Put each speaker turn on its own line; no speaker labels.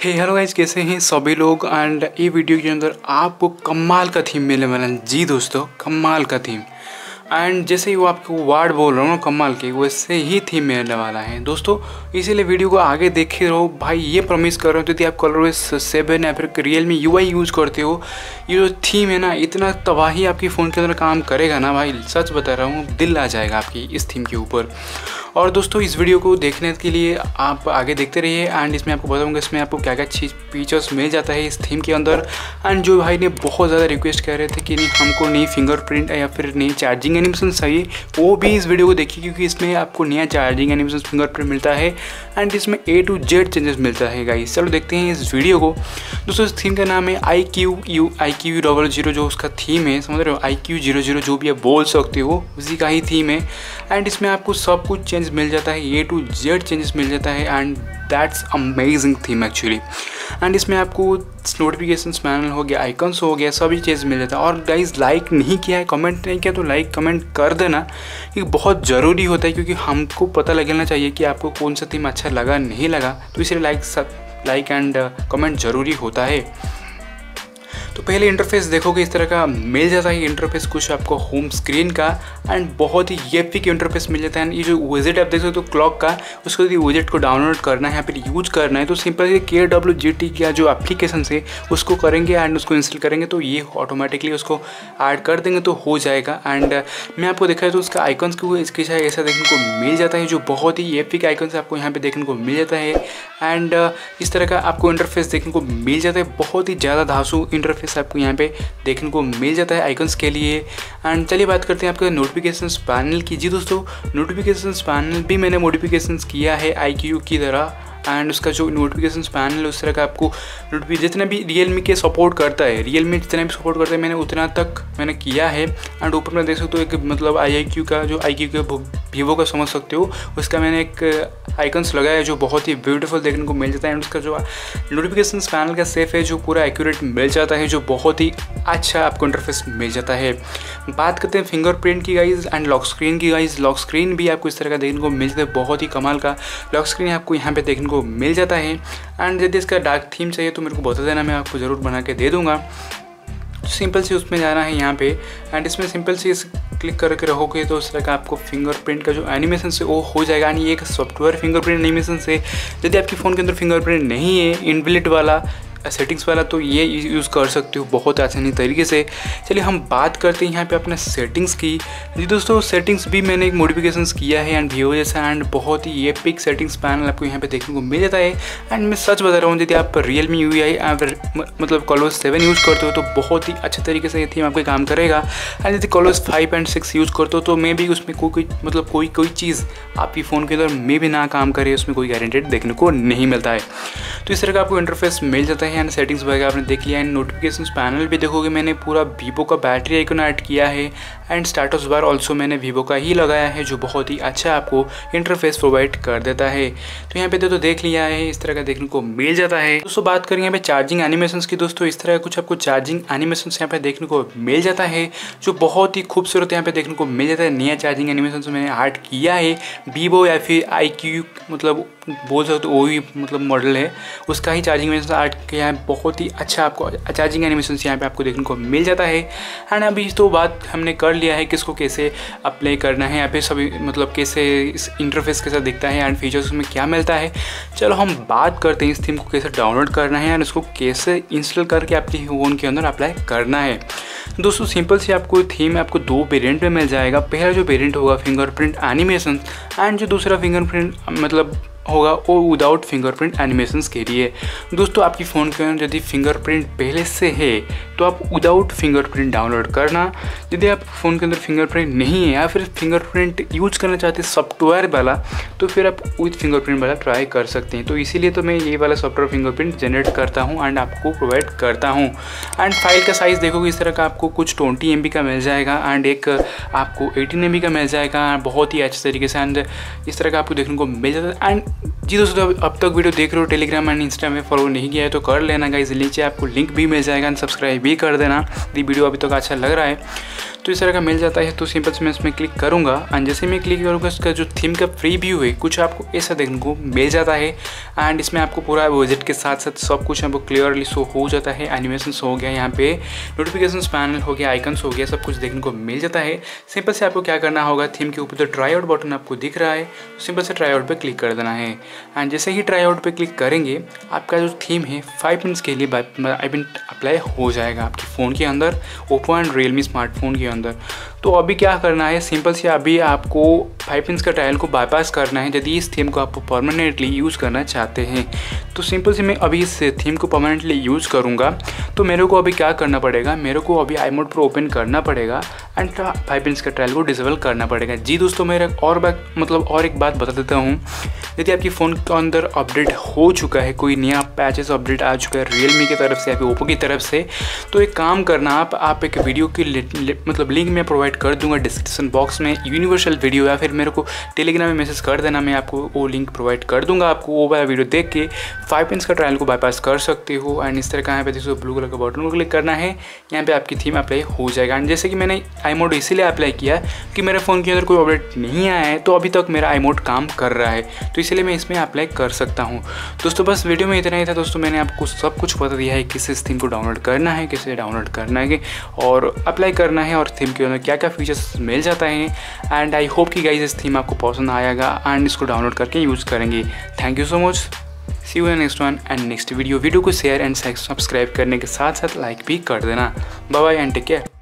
हे hello guys, कैसे हैं सभी लोग। एंड ये वीडियो के अंदर आपको कमाल का थीम मिलने वाला है। जी दोस्तों, कमाल का थीम। एंड जैसे ही वो आपको वर्ड बोल रहा हूँ ना कमाल के, वैसे ही थीम मिलने वाला है दोस्तों। इसीलिए वीडियो को आगे देखे रहो भाई। ये प्रॉमिस कर रहा हूँ, यदि आप कलरवेस 7 या फिर रियलमी UI यूज़ करते हो, ये जो थीम है ना, इतना तबाही आपकी फ़ोन के अंदर काम करेगा ना भाई, सच बता रहा हूँ, दिल आ जाएगा आपकी इस थीम के ऊपर। और दोस्तों इस वीडियो को देखने के लिए आप आगे देखते रहिए। एंड इसमें आपको बताऊंगा इसमें आपको क्या क्या चीज़ फीचर्स मिल जाता है इस थीम के अंदर। एंड जो भाई ने बहुत ज़्यादा रिक्वेस्ट कर रहे थे कि नहीं हमको नई फिंगरप्रिंट या फिर नई चार्जिंग एनिमेशन चाहिए, वो भी इस वीडियो को देखिए, क्योंकि इसमें आपको नया चार्जिंग एनिमेशन फिंगरप्रिंट मिलता है। एंड इसमें A to Z चेंजेस मिलता है गाइस। चलो देखते हैं इस वीडियो को। दोस्तों इस थीम का नाम है IQ00, जो उसका थीम है, समझ रहे हो, IQ00 जो भी आप बोल सकते हो, उसी का ही थीम है। एंड इसमें आपको सब कुछ चेंज मिल जाता है, A to Z चेंजेस मिल जाता है। And that's amazing theme actually. And इसमें आपको नोटिफिकेशन पैनल हो गया, आइकन्स हो गया, सभी चीज़ मिल जाता है। और गाइज लाइक नहीं किया है, कमेंट नहीं किया तो लाइक कमेंट कर देना, ये बहुत ज़रूरी होता है, क्योंकि हमको पता लगना चाहिए कि आपको कौन सा थीम अच्छा लगा नहीं लगा। तो इसलिए लाइक एंड कमेंट ज़रूरी होता है। तो पहले इंटरफेस देखोगे इस तरह का मिल जाता है इंटरफेस कुछ आपको होम स्क्रीन का। एंड बहुत ही एपिक इंटरफेस मिल जाता है। ये जो विजेट आप देख सकते हो क्लॉक का, उसको यदि विजेट को डाउनलोड करना है या फिर यूज करना है तो सिंपल KWGT का जो एप्लीकेशन है उसको करेंगे एंड उसको इंस्टॉल करेंगे तो ये ऑटोमेटिकली उसको ऐड कर देंगे तो हो जाएगा। एंड मैं आपको दिखाया तो उसका आइकन्स को इसके ऐसा देखने को मिल जाता है, जो बहुत ही एपिक आइकन्स आपको यहाँ पे देखने को मिल जाता है। एंड इस तरह का आपको इंटरफेस देखने को मिल जाता है, बहुत ही ज़्यादा धांसू इंटरफेस आपको यहाँ पे देखने को मिल जाता है आइकन्स के लिए। एंड चलिए बात करते हैं आपके नोटिफिकेशंस पैनल की। जी दोस्तों, नोटिफिकेशंस पैनल भी मैंने मॉडिफिकेशंस किया है IQ की तरह। एंड उसका जो नोटिफिकेशंस पैनल है उस तरह का आपको जितना भी रियलमी के सपोर्ट करता है, रियलमी जितना भी सपोर्ट करता है, मैंने उतना तक मैंने किया है। एंड ऊपर में देख सकते हो एक मतलब IQ का जो IQ का वीवो का समझ सकते हो, उसका मैंने एक आइकन्स लगाया है जो बहुत ही ब्यूटीफुल देखने को मिल जाता है। एंड उसका जो नोटिफिकेशंस पैनल का सेफ है जो पूरा एक्यूरेट मिल जाता है, जो बहुत ही अच्छा आपको इंटरफेस मिल जाता है। बात करते हैं फिंगरप्रिंट की गाइज एंड लॉक स्क्रीन की गाइज। लॉक स्क्रीन भी आपको इस तरह का देखने को मिल जाता है, बहुत ही कमाल का लॉक स्क्रीन आपको यहाँ पे देखने को मिल जाता है। एंड यदि इसका डार्क थीम चाहिए तो मेरे को बता देना, मैं आपको ज़रूर बना के दे दूँगा। सिंपल से उसमें जाना है यहाँ पे। एंड इसमें सिंपल से क्लिक करके रहोगे तो उस तरह का आपको फिंगरप्रिंट का जो एनिमेशन से वो हो जाएगा। यानी एक सॉफ्टवेयर फिंगरप्रिंट एनिमेशन से, यदि आपके फ़ोन के अंदर फिंगरप्रिंट नहीं है इनबिल्ट वाला सेटिंग्स वाला, तो ये यूज़ कर सकते हो बहुत आसानी तरीके से। चलिए हम बात करते हैं यहाँ पे अपने सेटिंग्स की। जी दोस्तों, सेटिंग्स भी मैंने एक मॉडिफिकेशंस किया है एंड वीवो जैसा। एंड बहुत ही एपिक सेटिंग्स पैनल आपको यहाँ पे देखने को मिल जाता है। एंड मैं सच बता रहा हूँ, यदि आप रियलमी UI मतलब कलरवेस 7 यूज़ करते हो तो बहुत ही अच्छे तरीके से ये थीम आपके काम करेगा। एंड यदि कलरवेस 5 and 6 यूज़ करते हो तो मे भी उसमें कोई चीज़ आपकी फ़ोन के अंदर मे भी ना काम करे, उसमें कोई गारंटेड देखने को नहीं मिलता है। तो इस तरह का आपको इंटरफेस मिल जाता है। एंड सेटिंग्स वगैरह आपने देख लिया। एंड नोटिफिकेशंस पैनल भी देखोगे मैंने पूरा वीवो का बैटरी आइकन ऐड किया है। एंड स्टेटस बार ऑल्सो मैंने वीवो का ही लगाया है, जो बहुत ही अच्छा आपको इंटरफेस प्रोवाइड कर देता है। तो यहाँ पे तो देख लिया है, इस तरह का देखने को मिल जाता है। दोस्तों बात करेंगे यहाँ पे चार्जिंग एनिमेशंस की। दोस्तों इस तरह का कुछ आपको चार्जिंग एनिमेशंस यहाँ पे देखने को मिल जाता है, जो बहुत ही खूबसूरत यहाँ पे देखने को मिल जाता है। नया चार्जिंग एनिमेशंस मैंने ऐड किया है वीवो या फिर IQ मतलब बोल सकते हो, वही मतलब मॉडल है, उसका ही चार्जिंग एनिमेशन ऐड किया है। बहुत ही अच्छा आपको चार्जिंग एनिमेशन यहाँ पे आपको देखने को मिल जाता है। एंड अभी तो बात हमने कर लिया है कि इसको कैसे अप्लाई करना है, यहाँ पे सभी मतलब कैसे इस इंटरफेस कैसा दिखता है एंड फीचर्स में क्या मिलता है। चलो हम बात करते हैं इस थीम को कैसे डाउनलोड करना है एंड इसको कैसे इंस्टॉल करके आपके फ़ोन के अंदर अप्लाई करना है। दोस्तों सिंपल से आपको थीम आपको 2 वेरिएंट में मिल जाएगा। पहला जो वेरिएंट होगा फिंगरप्रिंट एनिमेशन, एंड जो दूसरा फिंगरप्रिंट मतलब होगा वो विदाउट फिंगरप्रिंट एनिमेशंस के लिए। दोस्तों आपकी फ़ोन के अंदर यदि फिंगरप्रिंट पहले से है तो आप विदाउट फिंगरप्रिंट डाउनलोड करना। यदि आप फ़ोन के अंदर फिंगरप्रिंट नहीं है या फिर फिंगरप्रिंट यूज करना चाहते हैं सॉफ्टवेयर वाला, तो फिर आप विद फिंगरप्रिंट वाला ट्राई कर सकते हैं। तो इसीलिए तो मैं ये वाला सॉफ्टवेयर फिंगरप्रिंट जनरेट करता हूँ एंड आपको प्रोवाइड करता हूँ। एंड फाइल का साइज़ देखोगे इस तरह का आपको कुछ 20 MB का मिल जाएगा एंड एक आपको 18 MB का मिल जाएगा, बहुत ही अच्छे तरीके से। एंड इस तरह का आपको देखने को मिल जाता है। एंड जी दोस्तों, अब तक वीडियो देख रहे हो टेलीग्राम एंड इंस्टा में फॉलो नहीं किया है तो कर लेना गाइस, नीचे आपको लिंक भी मिल जाएगा एंड सब्सक्राइब भी कर देना यदि वीडियो अभी तक अच्छा लग रहा है। तो इस तरह का मिल जाता है। तो सिंपल से मैं इसमें क्लिक करूँगा एंड जैसे मैं क्लिक करूँगा इसका जो थीम का प्रीव्यू है कुछ आपको ऐसा देखने को मिल जाता है। एंड इसमें आपको पूरा विजेट के साथ साथ सब कुछ आपको क्लियरली शो हो जाता है। एनिमेशन हो गया, यहाँ पे नोटिफिकेशन पैनल हो गया, आइकन्स हो गया, सब कुछ देखने को मिल जाता है। सिंपल से आपको क्या करना होगा, थीम के ऊपर जो ट्राई आउट बटन आपको दिख रहा है सिंपल से ट्राई आउट पे क्लिक कर देना है। एंड जैसे ही ट्राई आउट पे क्लिक करेंगे आपका जो थीम है 5 मिनट्स के लिए अप्लाई हो जाएगा आपके फ़ोन के अंदर, ओप्पो एंड रियलमी स्मार्टफोन के अंदर। तो अभी क्या करना है, सिंपल से अभी आपको 5 मिनट्स का ट्रायल को बाईपास करना है यदि इस थीम को आप परमानेंटली यूज़ करना चाहते हैं। तो सिंपल से मैं अभी इस थीम को परमानेंटली यूज़ करूँगा। तो मेरे को अभी क्या करना पड़ेगा, मेरे को अभी आई मोड प्रो ओपन करना पड़ेगा एंड 5 मिनट्स का ट्रायल को डिसेबल करना पड़ेगा। जी दोस्तों, मेरा और एक बात बता देता हूँ, यदि आपके फ़ोन के अंदर अपडेट हो चुका है, कोई नया पैचेस अपडेट आ चुका है रियलमी की तरफ से या फिर ओप्पो की तरफ से, तो एक काम करना, आप एक वीडियो की लिंक में प्रोवाइड कर दूंगा डिस्क्रिप्शन बॉक्स में, यूनिवर्सल वीडियो, या फिर मेरे को टेलीग्राम में मैसेज कर देना, मैं आपको वो लिंक प्रोवाइड कर दूंगा। आपको वो वाला वीडियो देख के 5 मिनट्स का ट्रायल को बाईपास कर सकते हो। एंड इस तरह का यहाँ पे देखो ब्लू कलर का बटन को क्लिक करना है, यहाँ पे आपकी थीम अप्लाई हो जाएगा। एंड जैसे कि मैंने आई मोड इसीलिए अप्लाई किया कि मेरे फ़ोन के अंदर कोई अपडेट नहीं आया है, तो अभी तक मेरा आई मोड काम कर रहा है, तो इसलिए मैं इसमें अप्लाई कर सकता हूँ। दोस्तों बस वीडियो में इतना ही था दोस्तों, मैंने आपको सब कुछ बता दिया है किस इस थीम को डाउनलोड करना है, कैसे डाउनलोड करना है और अप्लाई करना है, और थीम के अंदर क्या क्या फीचर्स मिल जाता है। एंड आई होप कि गाइस इस थीम आपको पसंद आएगा एंड इसको डाउनलोड करके यूज़ करेंगे। Thank you so much, see you in next one and next video को शेयर एंड सब्सक्राइब करने के साथ साथ लाइक भी कर देना। Bye bye and take care.